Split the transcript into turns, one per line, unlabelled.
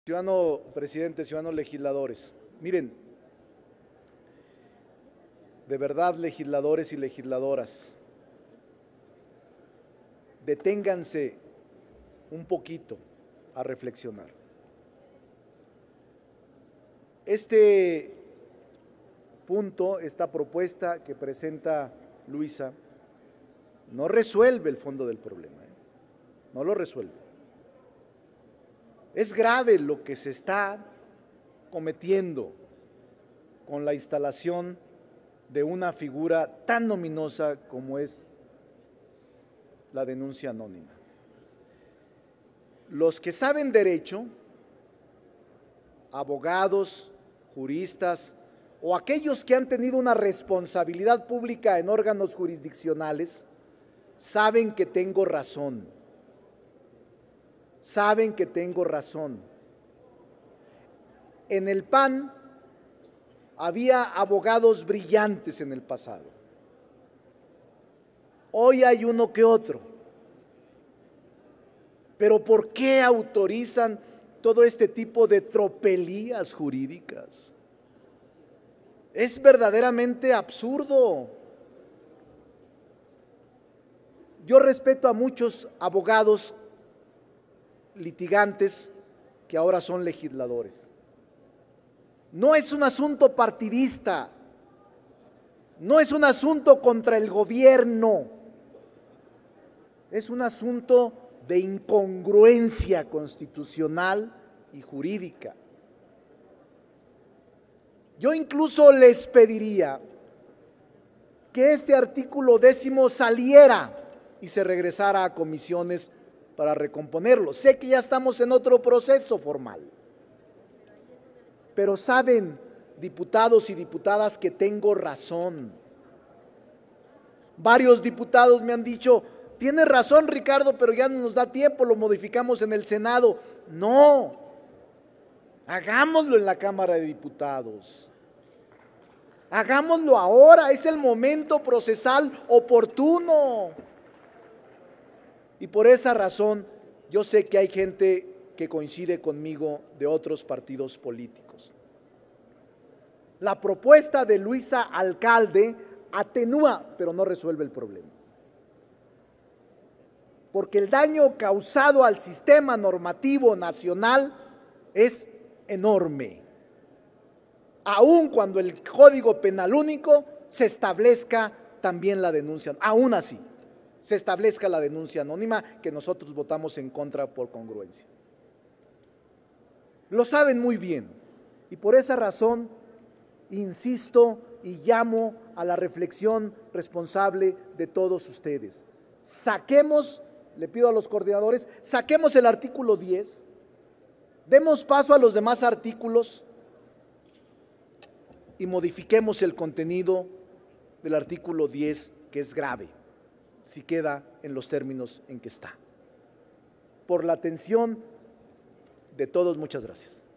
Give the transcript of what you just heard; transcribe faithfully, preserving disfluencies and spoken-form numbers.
Ciudadano presidente, ciudadanos legisladores, miren, de verdad, legisladores y legisladoras, deténganse un poquito a reflexionar. Este punto, esta propuesta que presenta Luisa, no resuelve el fondo del problema, ¿eh? No lo resuelve. Es grave lo que se está cometiendo con la instalación de una figura tan ominosa como es la denuncia anónima. Los que saben derecho, abogados, juristas o aquellos que han tenido una responsabilidad pública en órganos jurisdiccionales, saben que tengo razón. Saben que tengo razón. En el P A N había abogados brillantes en el pasado. Hoy hay uno que otro. Pero ¿por qué autorizan todo este tipo de tropelías jurídicas? Es verdaderamente absurdo. Yo respeto a muchos abogados litigantes que ahora son legisladores. No es un asunto partidista, no es un asunto contra el gobierno, es un asunto de incongruencia constitucional y jurídica. Yo incluso les pediría que este artículo décimo saliera y se regresara a comisiones para recomponerlo. Sé que ya estamos en otro proceso formal, pero saben, diputados y diputadas, que tengo razón. Varios diputados me han dicho, tienes razón, Ricardo, pero ya no nos da tiempo, lo modificamos en el Senado. No, hagámoslo en la Cámara de Diputados. Hagámoslo ahora, es el momento procesal oportuno. Y por esa razón, yo sé que hay gente que coincide conmigo de otros partidos políticos. La propuesta de Luisa Alcalde atenúa, pero no resuelve el problema. Porque el daño causado al sistema normativo nacional es enorme. Aun cuando el Código Penal Único se establezca también la denuncia, aún así, se establezca la denuncia anónima, que nosotros votamos en contra por congruencia. Lo saben muy bien y por esa razón insisto y llamo a la reflexión responsable de todos ustedes. Saquemos, le pido a los coordinadores, saquemos el artículo diez, demos paso a los demás artículos y modifiquemos el contenido del artículo diez, que es grave si queda en los términos en que está. Por la atención de todos, muchas gracias.